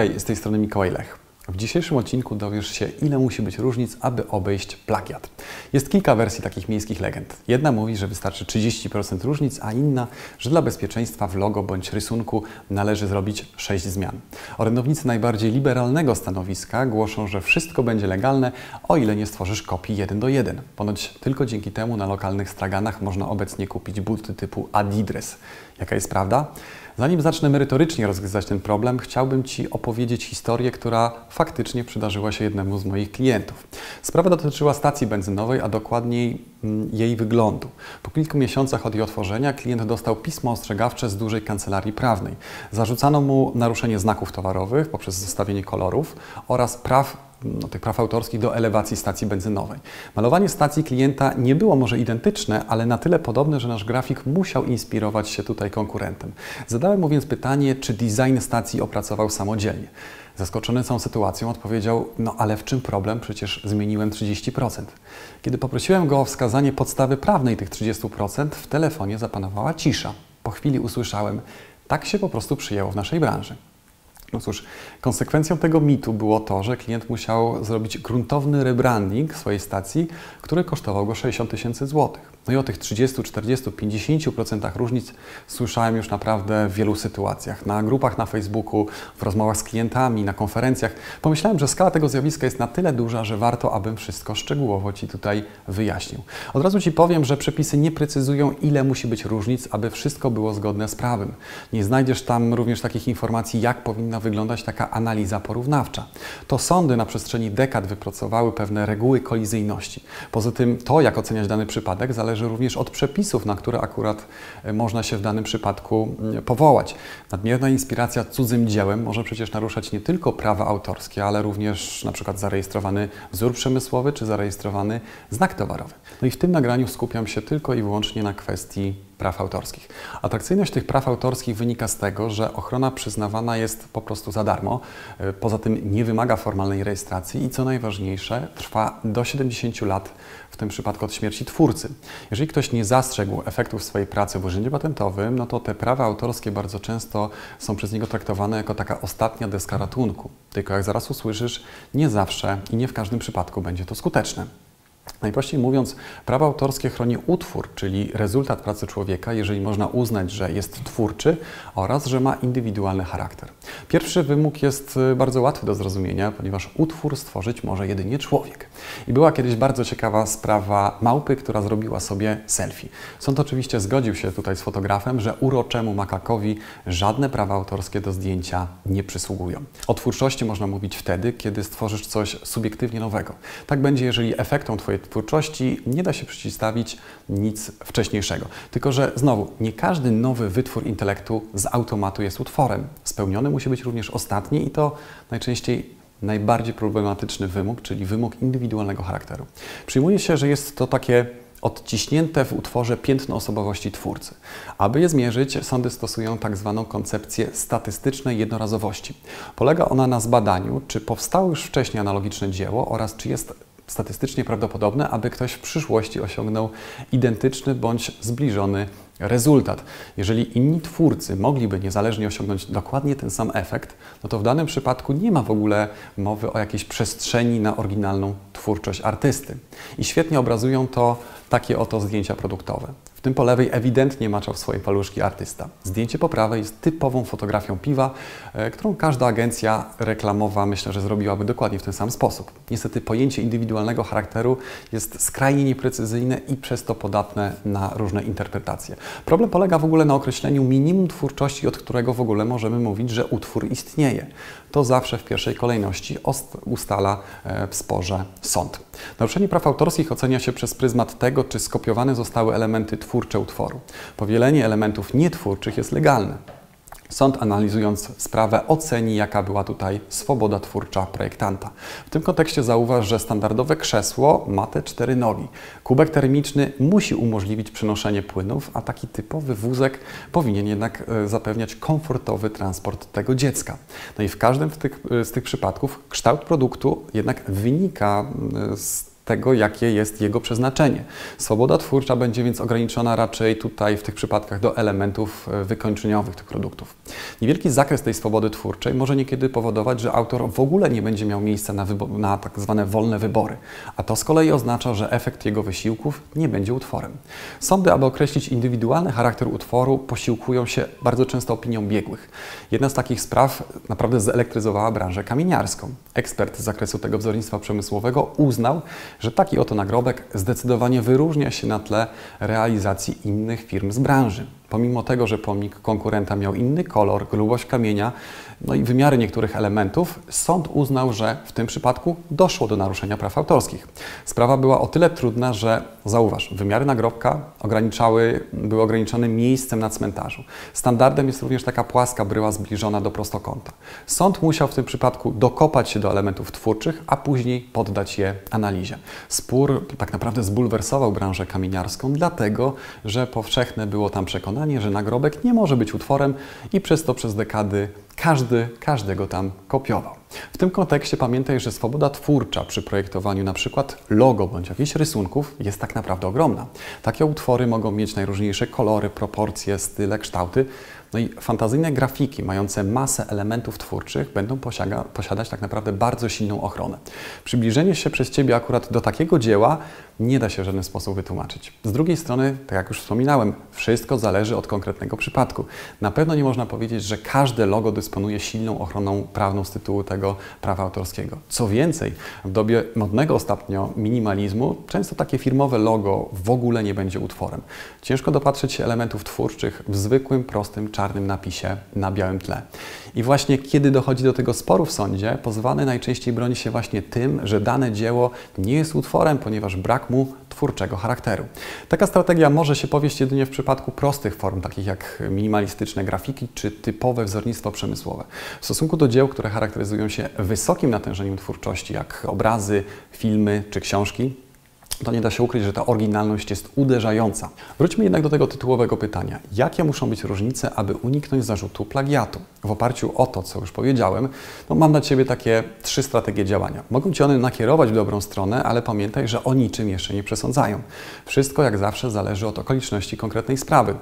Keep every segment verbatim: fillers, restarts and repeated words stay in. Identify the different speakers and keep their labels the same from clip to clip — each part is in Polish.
Speaker 1: Witaj, z tej strony Mikołaj Lech. W dzisiejszym odcinku dowiesz się, ile musi być różnic, aby obejść plagiat. Jest kilka wersji takich miejskich legend. Jedna mówi, że wystarczy trzydzieści procent różnic, a inna, że dla bezpieczeństwa w logo bądź rysunku należy zrobić sześć zmian. Orędownicy najbardziej liberalnego stanowiska głoszą, że wszystko będzie legalne, o ile nie stworzysz kopii jeden do jeden. Ponoć tylko dzięki temu na lokalnych straganach można obecnie kupić buty typu Adidas. Jaka jest prawda? Zanim zacznę merytorycznie rozgryzać ten problem, chciałbym Ci opowiedzieć historię, która faktycznie przydarzyła się jednemu z moich klientów. Sprawa dotyczyła stacji benzynowej, a dokładniej mm, jej wyglądu. Po kilku miesiącach od jej otworzenia klient dostał pismo ostrzegawcze z dużej kancelarii prawnej. Zarzucano mu naruszenie znaków towarowych poprzez zostawienie kolorów oraz praw No, tych praw autorskich do elewacji stacji benzynowej. Malowanie stacji klienta nie było może identyczne, ale na tyle podobne, że nasz grafik musiał inspirować się tutaj konkurentem. Zadałem mu więc pytanie, czy design stacji opracował samodzielnie. Zaskoczony całą sytuacją odpowiedział, no ale w czym problem? Przecież zmieniłem trzydzieści procent. Kiedy poprosiłem go o wskazanie podstawy prawnej tych trzydziestu procent, w telefonie zapanowała cisza. Po chwili usłyszałem, tak się po prostu przyjęło w naszej branży. No cóż, konsekwencją tego mitu było to, że klient musiał zrobić gruntowny rebranding swojej stacji, który kosztował go sześćdziesiąt tysięcy złotych. No i o tych trzydziestu, czterdziestu, pięćdziesięciu procentach różnic słyszałem już naprawdę w wielu sytuacjach. Na grupach na Facebooku, w rozmowach z klientami, na konferencjach. Pomyślałem, że skala tego zjawiska jest na tyle duża, że warto, abym wszystko szczegółowo Ci tutaj wyjaśnił. Od razu Ci powiem, że przepisy nie precyzują, ile musi być różnic, aby wszystko było zgodne z prawem. Nie znajdziesz tam również takich informacji, jak powinna wyglądać taka analiza porównawcza. To sądy na przestrzeni dekad wypracowały pewne reguły kolizyjności. Poza tym to, jak oceniać dany przypadek, zależy również od przepisów, na które akurat można się w danym przypadku powołać. Nadmierna inspiracja cudzym dziełem może przecież naruszać nie tylko prawa autorskie, ale również na przykład zarejestrowany wzór przemysłowy czy zarejestrowany znak towarowy. No i w tym nagraniu skupiam się tylko i wyłącznie na kwestii praw autorskich. Atrakcyjność tych praw autorskich wynika z tego, że ochrona przyznawana jest po prostu za darmo. Poza tym nie wymaga formalnej rejestracji i co najważniejsze, trwa do siedemdziesięciu lat, w tym przypadku od śmierci twórcy. Jeżeli ktoś nie zastrzegł efektów swojej pracy w urzędzie patentowym, no to te prawa autorskie bardzo często są przez niego traktowane jako taka ostatnia deska ratunku. Tylko jak zaraz usłyszysz, nie zawsze i nie w każdym przypadku będzie to skuteczne. Najprościej mówiąc, prawo autorskie chroni utwór, czyli rezultat pracy człowieka, jeżeli można uznać, że jest twórczy oraz, że ma indywidualny charakter. Pierwszy wymóg jest bardzo łatwy do zrozumienia, ponieważ utwór stworzyć może jedynie człowiek. I była kiedyś bardzo ciekawa sprawa małpy, która zrobiła sobie selfie. Sąd oczywiście zgodził się tutaj z fotografem, że uroczemu makakowi żadne prawa autorskie do zdjęcia nie przysługują. O twórczości można mówić wtedy, kiedy stworzysz coś subiektywnie nowego. Tak będzie, jeżeli efektom Twojej twórczości nie da się przeciwstawić nic wcześniejszego. Tylko że znowu, nie każdy nowy wytwór intelektu z automatu jest utworem. Spełniony musi być również ostatni i to najczęściej najbardziej problematyczny wymóg, czyli wymóg indywidualnego charakteru. Przyjmuje się, że jest to takie odciśnięte w utworze piętno osobowości twórcy. Aby je zmierzyć, sądy stosują tak zwaną koncepcję statystycznej jednorazowości. Polega ona na zbadaniu, czy powstało już wcześniej analogiczne dzieło oraz czy jest statystycznie prawdopodobne, aby ktoś w przyszłości osiągnął identyczny bądź zbliżony rezultat. Jeżeli inni twórcy mogliby niezależnie osiągnąć dokładnie ten sam efekt, no to w danym przypadku nie ma w ogóle mowy o jakiejś przestrzeni na oryginalną twórczość artysty. I świetnie obrazują to takie oto zdjęcia produktowe. W tym po lewej ewidentnie maczał swoje paluszki artysta. Zdjęcie po prawej jest typową fotografią piwa, e, którą każda agencja reklamowa myślę, że zrobiłaby dokładnie w ten sam sposób. Niestety pojęcie indywidualnego charakteru jest skrajnie nieprecyzyjne i przez to podatne na różne interpretacje. Problem polega w ogóle na określeniu minimum twórczości, od którego w ogóle możemy mówić, że utwór istnieje. To zawsze w pierwszej kolejności ustala w sporze sąd. Naruszenie praw autorskich ocenia się przez pryzmat tego, czy skopiowane zostały elementy twórcze utworu. Powielenie elementów nietwórczych jest legalne. Sąd, analizując sprawę, oceni, jaka była tutaj swoboda twórcza projektanta. W tym kontekście zauważ, że standardowe krzesło ma te cztery nogi. Kubek termiczny musi umożliwić przenoszenie płynów, a taki typowy wózek powinien jednak zapewniać komfortowy transport tego dziecka. No i w każdym z tych, z tych przypadków kształt produktu jednak wynika z tego, jakie jest jego przeznaczenie. Swoboda twórcza będzie więc ograniczona raczej tutaj w tych przypadkach do elementów wykończeniowych tych produktów. Niewielki zakres tej swobody twórczej może niekiedy powodować, że autor w ogóle nie będzie miał miejsca na, na tak zwane wolne wybory, a to z kolei oznacza, że efekt jego wysiłków nie będzie utworem. Sądy, aby określić indywidualny charakter utworu, posiłkują się bardzo często opinią biegłych. Jedna z takich spraw naprawdę zelektryzowała branżę kamieniarską. Ekspert z zakresu tego wzornictwa przemysłowego uznał, że taki oto nagrobek zdecydowanie wyróżnia się na tle realizacji innych firm z branży. Pomimo tego, że pomnik konkurenta miał inny kolor, grubość kamienia, no i wymiary niektórych elementów, sąd uznał, że w tym przypadku doszło do naruszenia praw autorskich. Sprawa była o tyle trudna, że zauważ, wymiary nagrobka ograniczały, były ograniczone miejscem na cmentarzu. Standardem jest również taka płaska bryła zbliżona do prostokąta. Sąd musiał w tym przypadku dokopać się do elementów twórczych, a później poddać je analizie. Spór tak naprawdę zbulwersował branżę kamieniarską, dlatego, że powszechne było tam przekonanie, że nagrobek nie może być utworem i przez to przez dekady każdy każdego tam kopiował. W tym kontekście pamiętaj, że swoboda twórcza przy projektowaniu na przykład logo bądź jakichś rysunków jest tak naprawdę ogromna. Takie utwory mogą mieć najróżniejsze kolory, proporcje, style, kształty. No i fantazyjne grafiki mające masę elementów twórczych będą posiada, posiadać tak naprawdę bardzo silną ochronę. Przybliżenie się przez Ciebie akurat do takiego dzieła nie da się w żaden sposób wytłumaczyć. Z drugiej strony, tak jak już wspominałem, wszystko zależy od konkretnego przypadku. Na pewno nie można powiedzieć, że każde logo dysponuje silną ochroną prawną z tytułu tego prawa autorskiego. Co więcej, w dobie modnego ostatnio minimalizmu często takie firmowe logo w ogóle nie będzie utworem. Ciężko dopatrzeć się elementów twórczych w zwykłym, prostym, czarnym napisie na białym tle. I właśnie kiedy dochodzi do tego sporu w sądzie, pozwany najczęściej broni się właśnie tym, że dane dzieło nie jest utworem, ponieważ brak mu twórczego charakteru. Taka strategia może się powieść jedynie w przypadku prostych form, takich jak minimalistyczne grafiki czy typowe wzornictwo przemysłowe. W stosunku do dzieł, które charakteryzują się wysokim natężeniem twórczości, jak obrazy, filmy czy książki, to nie da się ukryć, że ta oryginalność jest uderzająca. Wróćmy jednak do tego tytułowego pytania. Jakie muszą być różnice, aby uniknąć zarzutu plagiatu? W oparciu o to, co już powiedziałem, no mam dla Ciebie takie trzy strategie działania. Mogą Cię one nakierować w dobrą stronę, ale pamiętaj, że o niczym jeszcze nie przesądzają. Wszystko jak zawsze zależy od okoliczności konkretnej sprawy.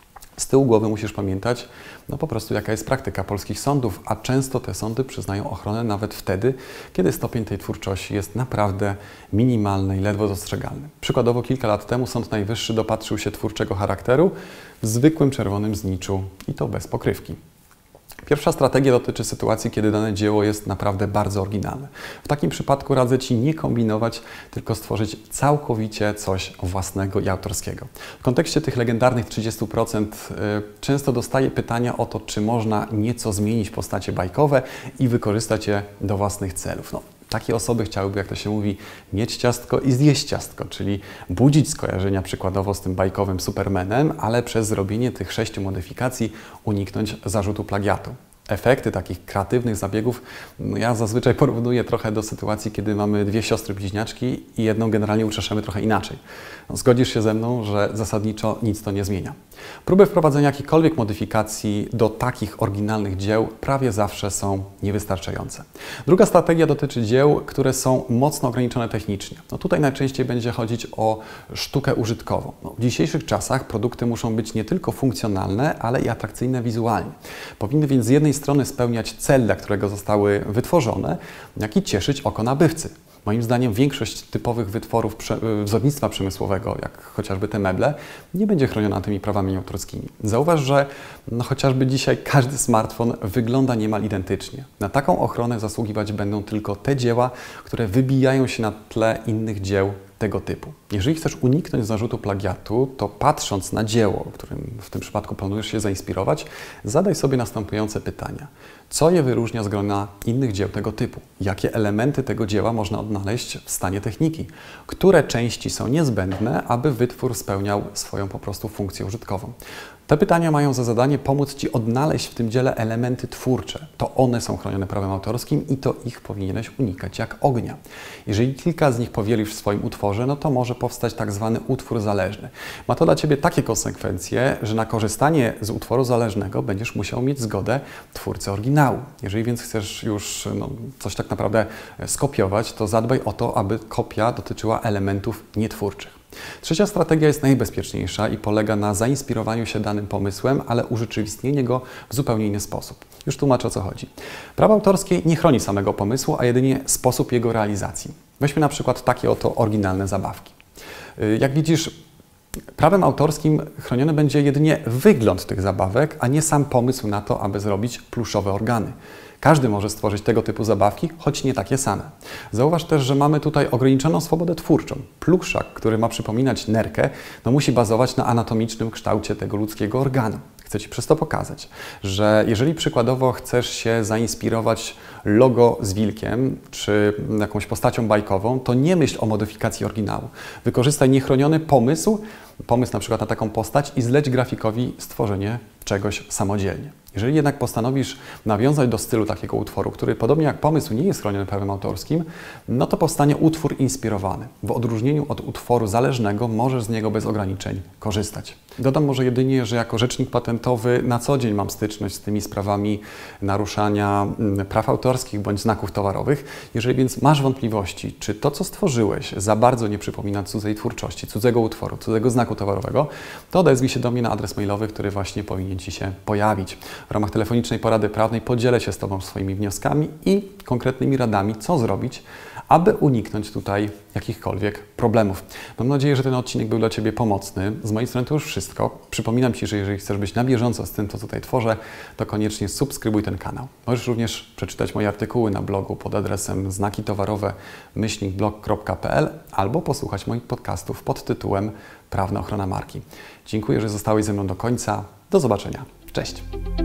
Speaker 1: Z tyłu głowy musisz pamiętać, no po prostu jaka jest praktyka polskich sądów, a często te sądy przyznają ochronę nawet wtedy, kiedy stopień tej twórczości jest naprawdę minimalny i ledwo dostrzegalny. Przykładowo kilka lat temu Sąd Najwyższy dopatrzył się twórczego charakteru w zwykłym czerwonym zniczu i to bez pokrywki. Pierwsza strategia dotyczy sytuacji, kiedy dane dzieło jest naprawdę bardzo oryginalne. W takim przypadku radzę Ci nie kombinować, tylko stworzyć całkowicie coś własnego i autorskiego. W kontekście tych legendarnych trzydziestu procent często dostaję pytania o to, czy można nieco zmienić postacie bajkowe i wykorzystać je do własnych celów. No, takie osoby chciałyby, jak to się mówi, mieć ciastko i zjeść ciastko, czyli budzić skojarzenia przykładowo z tym bajkowym Supermanem, ale przez zrobienie tych sześciu modyfikacji uniknąć zarzutu plagiatu. Efekty takich kreatywnych zabiegów no ja zazwyczaj porównuję trochę do sytuacji, kiedy mamy dwie siostry bliźniaczki i jedną generalnie uczeszemy trochę inaczej. No, zgodzisz się ze mną, że zasadniczo nic to nie zmienia. Próby wprowadzenia jakichkolwiek modyfikacji do takich oryginalnych dzieł prawie zawsze są niewystarczające. Druga strategia dotyczy dzieł, które są mocno ograniczone technicznie. No tutaj najczęściej będzie chodzić o sztukę użytkową. No, w dzisiejszych czasach produkty muszą być nie tylko funkcjonalne, ale i atrakcyjne wizualnie. Powinny więc z jednej strony spełniać cel, dla którego zostały wytworzone, jak i cieszyć oko nabywcy. Moim zdaniem większość typowych wytworów wzornictwa przemysłowego, jak chociażby te meble, nie będzie chroniona tymi prawami autorskimi. Zauważ, że no, chociażby dzisiaj każdy smartfon wygląda niemal identycznie. Na taką ochronę zasługiwać będą tylko te dzieła, które wybijają się na tle innych dzieł tego typu. Jeżeli chcesz uniknąć zarzutu plagiatu, to patrząc na dzieło, którym w tym przypadku planujesz się zainspirować, zadaj sobie następujące pytania. Co je wyróżnia z grona innych dzieł tego typu? Jakie elementy tego dzieła można odnaleźć w stanie techniki? Które części są niezbędne, aby wytwór spełniał swoją po prostu funkcję użytkową? Te pytania mają za zadanie pomóc Ci odnaleźć w tym dziele elementy twórcze. To one są chronione prawem autorskim i to ich powinieneś unikać jak ognia. Jeżeli kilka z nich powielisz w swoim utworze, no to może powstać tak zwany utwór zależny. Ma to dla Ciebie takie konsekwencje, że na korzystanie z utworu zależnego będziesz musiał mieć zgodę twórcy oryginalnego. oryginału. Jeżeli więc chcesz już no, coś tak naprawdę skopiować, to zadbaj o to, aby kopia dotyczyła elementów nietwórczych. Trzecia strategia jest najbezpieczniejsza i polega na zainspirowaniu się danym pomysłem, ale urzeczywistnieniu go w zupełnie inny sposób. Już tłumaczę, o co chodzi. Prawo autorskie nie chroni samego pomysłu, a jedynie sposób jego realizacji. Weźmy na przykład takie oto oryginalne zabawki. Jak widzisz, prawem autorskim chroniony będzie jedynie wygląd tych zabawek, a nie sam pomysł na to, aby zrobić pluszowe organy. Każdy może stworzyć tego typu zabawki, choć nie takie same. Zauważ też, że mamy tutaj ograniczoną swobodę twórczą. Pluszak, który ma przypominać nerkę, no musi bazować na anatomicznym kształcie tego ludzkiego organu. Chcę Ci przez to pokazać, że jeżeli przykładowo chcesz się zainspirować logo z wilkiem, czy jakąś postacią bajkową, to nie myśl o modyfikacji oryginału. Wykorzystaj niechroniony pomysł, pomysł na przykład na taką postać i zleć grafikowi stworzenie czegoś samodzielnie. Jeżeli jednak postanowisz nawiązać do stylu takiego utworu, który podobnie jak pomysł nie jest chroniony prawem autorskim, no to powstanie utwór inspirowany. W odróżnieniu od utworu zależnego możesz z niego bez ograniczeń korzystać. Dodam może jedynie, że jako rzecznik patentowy na co dzień mam styczność z tymi sprawami naruszania praw autorskich bądź znaków towarowych. Jeżeli więc masz wątpliwości, czy to, co stworzyłeś, za bardzo nie przypomina cudzej twórczości, cudzego utworu, cudzego znaku towarowego, to odezwij się do mnie na adres mailowy, który właśnie powinien Ci się pojawić. W ramach telefonicznej porady prawnej podzielę się z Tobą swoimi wnioskami i konkretnymi radami, co zrobić, aby uniknąć tutaj jakichkolwiek problemów. Mam nadzieję, że ten odcinek był dla Ciebie pomocny. Z mojej strony to już wszystko. Przypominam Ci, że jeżeli chcesz być na bieżąco z tym, co tutaj tworzę, to koniecznie subskrybuj ten kanał. Możesz również przeczytać moje artykuły na blogu pod adresem znaki towarowe myślnik blog kropka p l albo posłuchać moich podcastów pod tytułem Prawna ochrona marki. Dziękuję, że zostałeś ze mną do końca. Do zobaczenia. Cześć!